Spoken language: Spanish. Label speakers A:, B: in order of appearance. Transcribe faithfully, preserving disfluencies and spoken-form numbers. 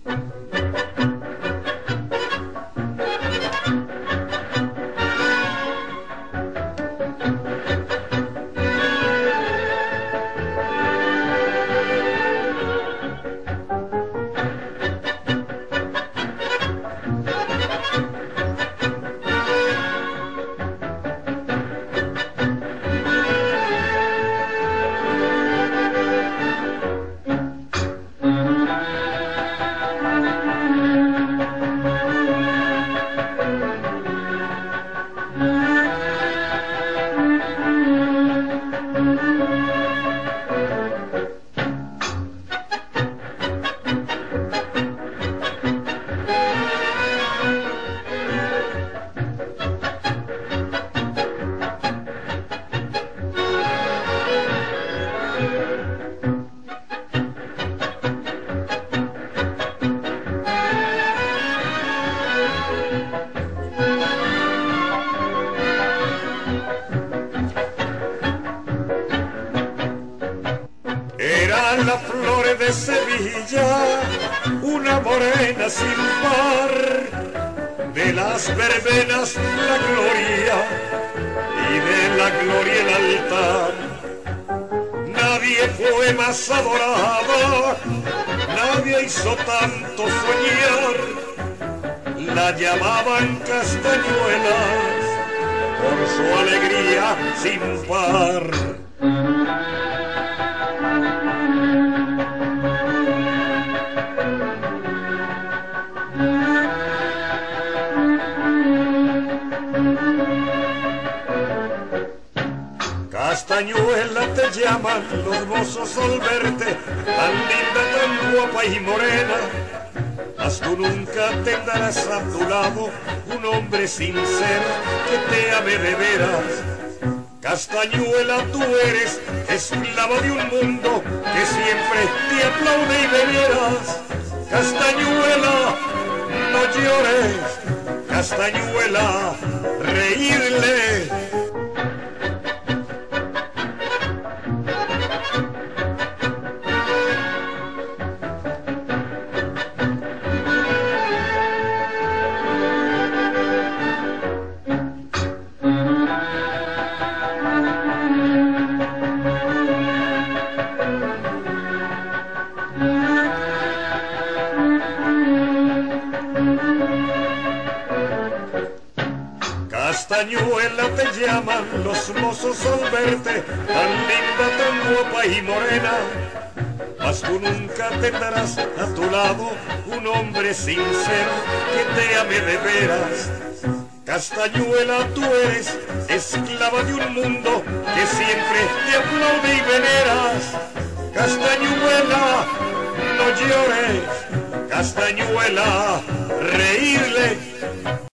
A: Eran las flores de Sevilla, una morena sin par, de las verbenas la gloria y de la gloria el altar. Nadie fue más adorada, nadie hizo tanto soñar, la llamaban Castañuelas por su alegría sin par. Castañuela te llaman los mozos al verte, tan linda, tan guapa y morena, mas tú nunca tendrás a tu lado un hombre sincero que te ame de veras. Castañuela, tú eres esclava de un mundo que siempre te aplaude y veneras. Castañuela, no llores, Castañuela, reírle. Castañuela te llaman los mozos al verte, tan linda, tan guapa y morena, mas tú nunca tendrás a tu lado un hombre sincero que te ame de veras. Castañuela, tú eres esclava de un mundo que siempre te aplaude y veneras. Castañuela, no llores, Castañuela, reírle.